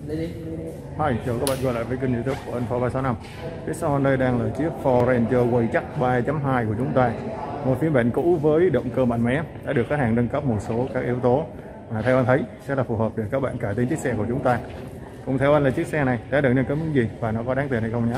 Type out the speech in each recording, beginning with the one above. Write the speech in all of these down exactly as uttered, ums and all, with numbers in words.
Hi, chào các bạn quay lại với kênh YouTube của Info ba sáu năm. Phía sau đây đang là chiếc Ford Ranger quay chắc ba chấm hai của chúng ta. Một phiên bản cũ với động cơ mạnh mẽ đã được khách hàng nâng cấp một số các yếu tố mà theo anh thấy sẽ là phù hợp để các bạn cải tiến chiếc xe của chúng ta. Cùng theo anh là chiếc xe này đã được nâng cấp những gì và nó có đáng tiền hay không nhé.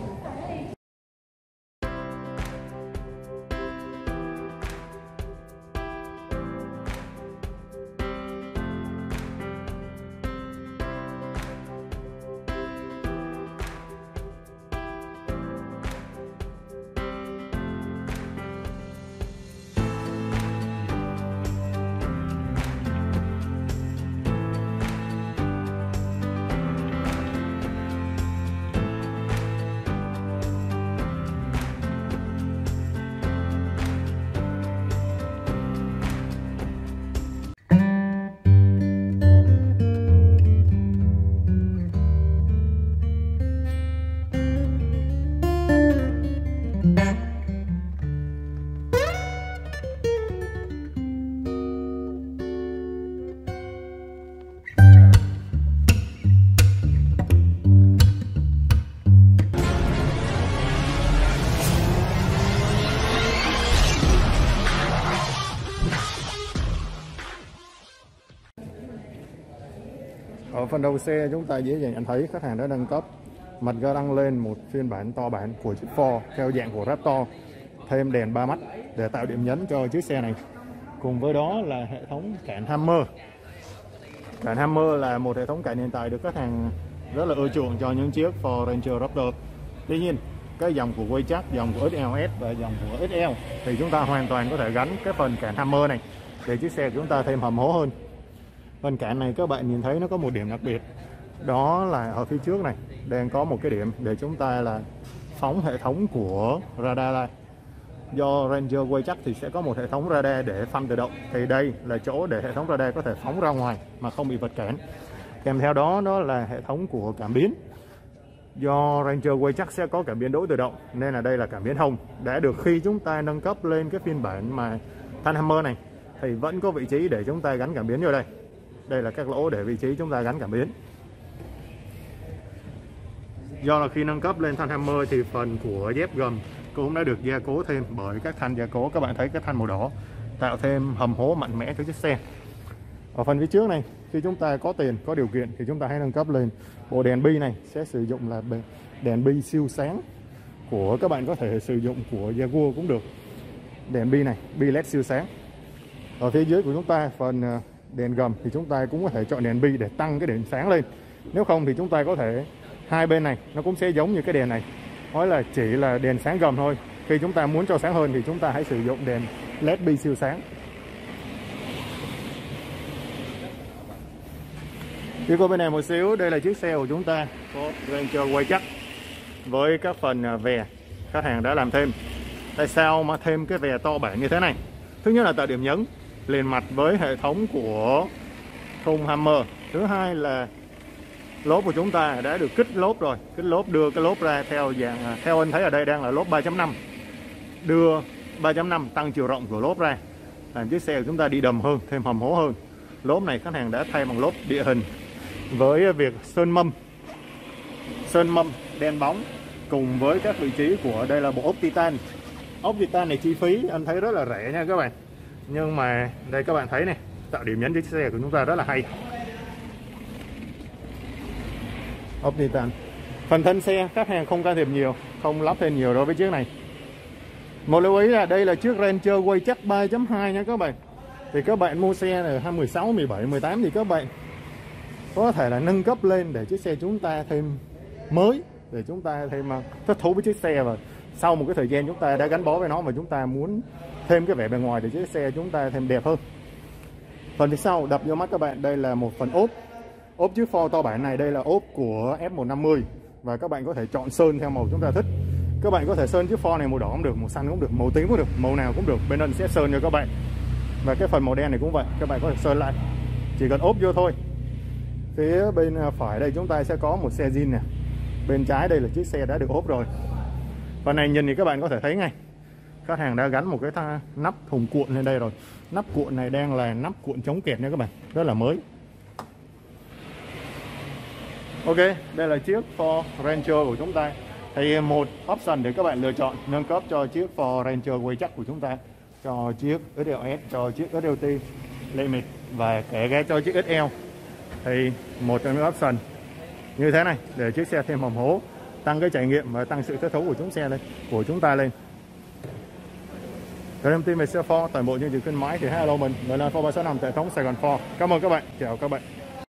Ở phần đầu xe chúng ta dễ dàng nhận thấy khách hàng đã nâng cấp mặt ga lăng lên một phiên bản to bản của chiếc Ford theo dạng của Raptor, thêm đèn ba mắt để tạo điểm nhấn cho chiếc xe này. Cùng với đó là hệ thống cản Hammer. Cản Hammer là một hệ thống cản hiện tại được khách hàng rất là ưa chuộng cho những chiếc Ford Ranger Raptor. Tuy nhiên, cái dòng của quay chắc, dòng của ích lờ ét và dòng của ích lờ thì chúng ta hoàn toàn có thể gắn cái phần cản Hammer này để chiếc xe của chúng ta thêm hầm hố hơn. Phần cản này các bạn nhìn thấy nó có một điểm đặc biệt, đó là ở phía trước này đang có một cái điểm để chúng ta là phóng hệ thống của radar ra. Do Ranger quay chắc thì sẽ có một hệ thống radar để phanh tự động, thì đây là chỗ để hệ thống radar có thể phóng ra ngoài mà không bị vật cản. Kèm theo đó đó là hệ thống của cảm biến. Do Ranger quay chắc sẽ có cảm biến đỗ tự động nên là đây là cảm biến hông, đã được khi chúng ta nâng cấp lên cái phiên bản mà Than Hammer này thì vẫn có vị trí để chúng ta gắn cảm biến vào đây. Đây là các lỗ để vị trí chúng ta gắn cảm biến. Do là khi nâng cấp lên Than Hammer thì phần của dép gầm cũng đã được gia cố thêm bởi các thanh gia cố. Các bạn thấy cái thanh màu đỏ tạo thêm hầm hố mạnh mẽ cho chiếc xe. Ở phần phía trước này, khi chúng ta có tiền, có điều kiện thì chúng ta hãy nâng cấp lên bộ đèn bi này sẽ sử dụng là đèn bi siêu sáng của các bạn có thể sử dụng của Jaguar cũng được. Đèn bi này, bi led siêu sáng. Ở phía dưới của chúng ta phần đèn gầm thì chúng ta cũng có thể chọn đèn bi để tăng cái điểm sáng lên. Nếu không thì chúng ta có thể hai bên này nó cũng sẽ giống như cái đèn này, nói là chỉ là đèn sáng gầm thôi. Khi chúng ta muốn cho sáng hơn thì chúng ta hãy sử dụng đèn led bi siêu sáng. Đi qua bên này một xíu, đây là chiếc xe của chúng ta có Ranger quay chắc với các phần vè khách hàng đã làm thêm. Tại sao mà thêm cái vè to bản như thế này? Thứ nhất là tạo điểm nhấn liền mặt với hệ thống của thùng Hammer. Thứ hai là lốp của chúng ta đã được kích lốp rồi. Kích lốp đưa cái lốp ra theo dạng, theo anh thấy ở đây đang là lốp ba chấm năm. Đưa ba chấm năm tăng chiều rộng của lốp ra, làm chiếc xe của chúng ta đi đầm hơn, thêm hầm hố hơn. Lốp này khách hàng đã thay bằng lốp địa hình với việc sơn mâm, sơn mâm đen bóng cùng với các vị trí của đây là bộ ốp titan. Ốp titan này chi phí anh thấy rất là rẻ nha các bạn. Nhưng mà đây các bạn thấy này, tạo điểm nhấn cho chiếc xe của chúng ta rất là hay. Ốp titan. Phần thân xe khách hàng không can thiệp nhiều, không lắp thêm nhiều đối với chiếc này. Một lưu ý là đây là chiếc Ranger quay chắc ba chấm hai nha các bạn. Thì các bạn mua xe ở hai mười sáu, mười bảy, mười tám thì các bạn có thể là nâng cấp lên để chiếc xe chúng ta thêm mới, để chúng ta thêm thích thú với chiếc xe. Và sau một cái thời gian chúng ta đã gắn bó với nó và chúng ta muốn thêm cái vẻ bề ngoài để chiếc xe chúng ta thêm đẹp hơn. Phần phía sau đập vô mắt các bạn, đây là một phần ốp. Ốp chiếc Ford to bản này đây là ốp của F một năm mươi và các bạn có thể chọn sơn theo màu chúng ta thích. Các bạn có thể sơn chiếc Ford này màu đỏ cũng được, màu xanh cũng được, màu tím cũng được, màu nào cũng được. Bên anh sẽ sơn cho các bạn. Và cái phần màu đen này cũng vậy, các bạn có thể sơn lại, chỉ cần ốp vô thôi. Phía bên phải đây chúng ta sẽ có một xe zin nè. Bên trái đây là chiếc xe đã được ốp rồi. Phần này nhìn thì các bạn có thể thấy ngay, khách hàng đã gắn một cái nắp thùng cuộn lên đây rồi. Nắp cuộn này đang là nắp cuộn chống kẹt nha các bạn, rất là mới. Ok, đây là chiếc Ford Ranger của chúng ta. Thì một option để các bạn lựa chọn nâng cấp cho chiếc Ford Ranger quay chắc của chúng ta, cho chiếc ích lờ ét, cho chiếc ét lờ tê Limit và kể cả cho chiếc ích lờ. Thì một trong những option như thế này để chiếc xe thêm hầm hố, tăng cái trải nghiệm và tăng sự thích thú của chúng xe lên của chúng ta lên. Để thông tin về xe Ford toàn bộ chương trình khuyến mãi thì hãy alo mình người lên Ford ba sáu năm hệ thống Sài Gòn Ford. Cảm ơn các bạn, chào các bạn.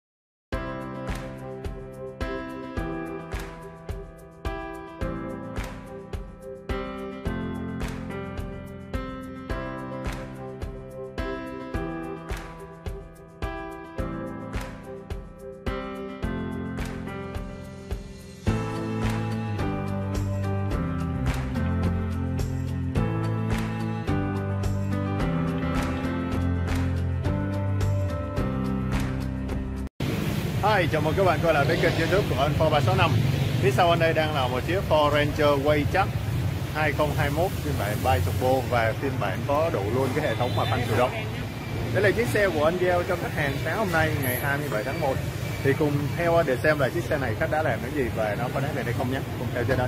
Hi, chào mừng các bạn quay lại với kênh YouTube của anh Ford ba sáu năm. Phía sau anh đây đang là một chiếc Ford Ranger quay chắc hai không hai mốt phiên bản bi-turbo và phiên bản có đủ luôn cái hệ thống mà phanh tự động. Đây là chiếc xe của anh giao cho khách hàng sáng hôm nay ngày hai mươi bảy tháng một. Thì cùng theo để xem là chiếc xe này khách đã làm những gì và nó có đáng để không nhé. Cùng theo trên đây.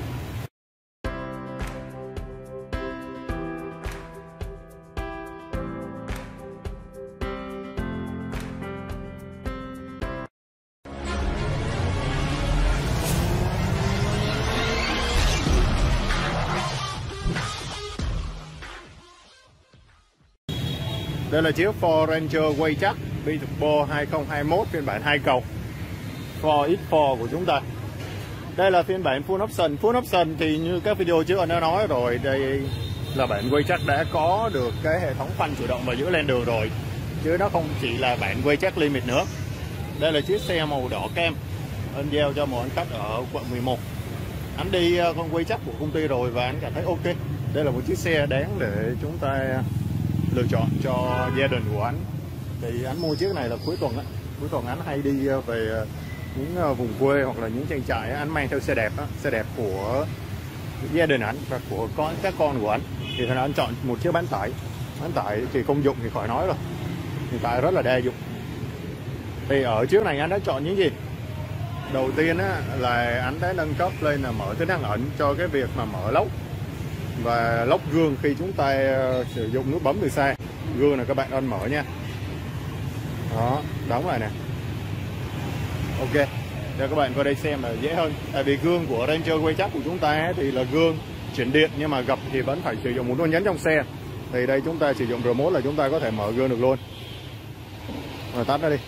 Đây là chiếc Ford Ranger quay chắc bi-turbo hai không hai mốt phiên bản hai cầu Ford ích bốn của chúng ta. Đây là phiên bản full option. Full option thì như các video trước anh đã nói rồi, đây là bản quay chắc đã có được cái hệ thống phanh chủ động và giữ lên đường rồi, chứ nó không chỉ là bản quay chắc Limit nữa. Đây là chiếc xe màu đỏ kem anh giao cho một anh khách ở quận mười một. Anh đi con quay chắc của công ty rồi và anh cảm thấy ok. Đây là một chiếc xe đáng để chúng ta lựa chọn cho gia đình của anh. Thì anh mua chiếc này là cuối tuần á, cuối tuần anh hay đi về những vùng quê hoặc là những trang trại, anh mang theo xe đẹp á, xe đẹp của gia đình anh và của con các con của anh. Thì thành ra anh chọn một chiếc bán tải. Bán tải thì công dụng thì khỏi nói rồi, hiện tại rất là đa dụng. Thì ở chiếc này anh đã chọn những gì? Đầu tiên á, là anh đã nâng cấp lên là mở tính năng ẩn cho cái việc mà mở lốc và lốc gương khi chúng ta sử dụng nút bấm từ xa. Gương là các bạn ấn mở nha, đó, đóng lại nè. Ok, cho các bạn qua đây xem là dễ hơn. Tại vì gương của Ranger quay chắc của chúng ta thì là gương chuyển điện, nhưng mà gập thì vẫn phải sử dụng một nút nhấn trong xe. Thì đây chúng ta sử dụng remote là chúng ta có thể mở gương được luôn. Rồi tắt ra đi.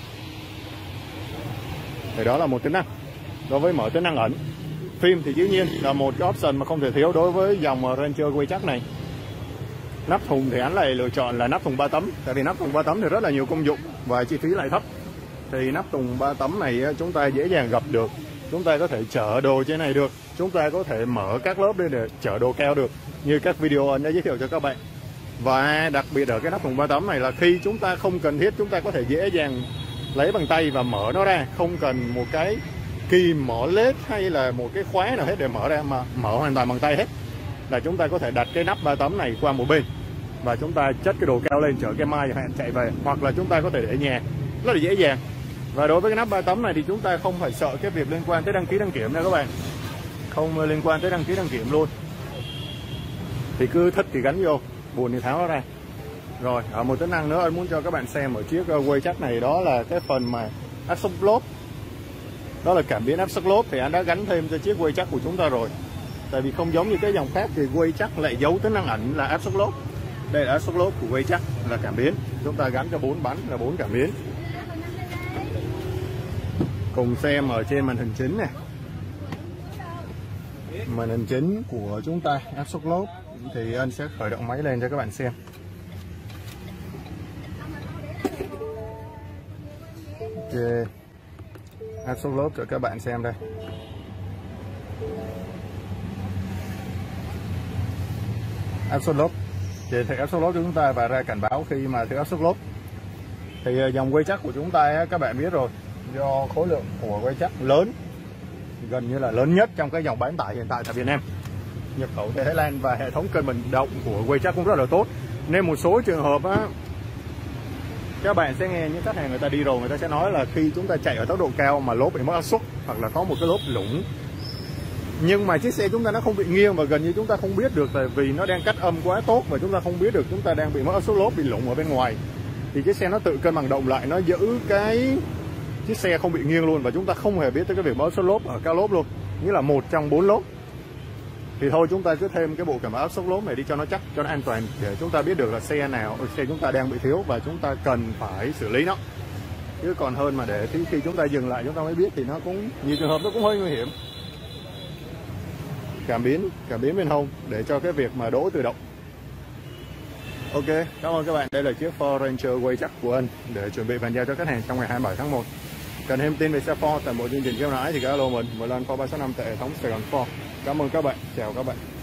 Thì đó là một tính năng đối với mở tính năng ẩn. Phim thì dĩ nhiên là một cái option mà không thể thiếu đối với dòng Ranger quay chắc này. Nắp thùng thì anh lại lựa chọn là nắp thùng ba tấm. Tại vì nắp thùng ba tấm thì rất là nhiều công dụng và chi phí lại thấp. Thì nắp thùng ba tấm này chúng ta dễ dàng gập được. Chúng ta có thể chở đồ trên này được. Chúng ta có thể mở các lớp lên để chở đồ keo được, như các video anh đã giới thiệu cho các bạn. Và đặc biệt ở cái nắp thùng ba tấm này là khi chúng ta không cần thiết, chúng ta có thể dễ dàng lấy bằng tay và mở nó ra, không cần một cái kìm mỏ lết hay là một cái khóa nào hết để mở ra, mà mở hoàn toàn bằng tay hết. Là chúng ta có thể đặt cái nắp ba tấm này qua một bên và chúng ta chất cái đồ keo lên, chở cái mai hạn chạy về, hoặc là chúng ta có thể để nhà rất là dễ dàng. Và đối với cái nắp ba tấm này thì chúng ta không phải sợ cái việc liên quan tới đăng ký đăng kiểm nha các bạn, không liên quan tới đăng ký đăng kiểm luôn. Thì cứ thích thì gắn vô, buồn thì tháo nó ra. Rồi ở một tính năng nữa anh muốn cho các bạn xem ở chiếc quay chắc này, đó là cái phần mà áp suất lốp. Đó là cảm biến áp suất lốp thì anh đã gắn thêm cho chiếc quay chắc của chúng ta rồi. Tại vì không giống như cái dòng khác thì quay chắc lại giấu tính năng ẩn là áp suất lốp. Đây là áp suất lốp của quay chắc là cảm biến, chúng ta gắn cho bốn bánh là bốn cảm biến. Cùng xem ở trên màn hình chính này, màn hình chính của chúng ta áp suất lốp thì anh sẽ khởi động máy lên cho các bạn xem. Ok, áp suất lốp cho các bạn xem đây. Áp suất lốp thì thử áp suất lốp cho chúng ta và ra cảnh báo khi mà thử áp suất lốp. Thì dòng quay chắc của chúng ta các bạn biết rồi, do khối lượng của quay chắc lớn, gần như là lớn nhất trong cái dòng bán tải hiện tại tại Việt Nam, nhập khẩu từ Thái Lan, và hệ thống cân bằng động của quay chắc cũng rất là tốt. Nên một số trường hợp á, các bạn sẽ nghe những khách hàng người ta đi rồi, người ta sẽ nói là khi chúng ta chạy ở tốc độ cao mà lốp bị mất áp suất hoặc là có một cái lốp lủng, nhưng mà chiếc xe chúng ta nó không bị nghiêng và gần như chúng ta không biết được, tại vì nó đang cách âm quá tốt và chúng ta không biết được chúng ta đang bị mất áp suất lốp, bị lủng ở bên ngoài. Thì chiếc xe nó tự cân bằng động lại, nó giữ cái chiếc xe không bị nghiêng luôn, và chúng ta không hề biết tới cái việc mất áp suất lốp ở cao lốp luôn, nghĩa là một trong bốn lốp. Thì thôi chúng ta cứ thêm cái bộ cảm áp suất lốp này đi cho nó chắc, cho nó an toàn, để chúng ta biết được là xe nào xe chúng ta đang bị thiếu và chúng ta cần phải xử lý nó. Chứ còn hơn mà để khi, khi chúng ta dừng lại chúng ta mới biết thì nó cũng nhiều trường hợp nó cũng hơi nguy hiểm. Cảm biến cảm biến bên hông để cho cái việc mà đỗ tự động. Ok, cảm ơn các bạn. Đây là chiếc Ford Ranger quay chắc của anh để chuẩn bị bàn giao cho khách hàng trong ngày hai mươi bảy tháng một. Cần thêm tin về xe Ford tại một chương trình khuyến mãi thì alo mình mười lăm ba sáu năm tại hệ thống Sài Gòn Ford. Cảm ơn các bạn, chào các bạn.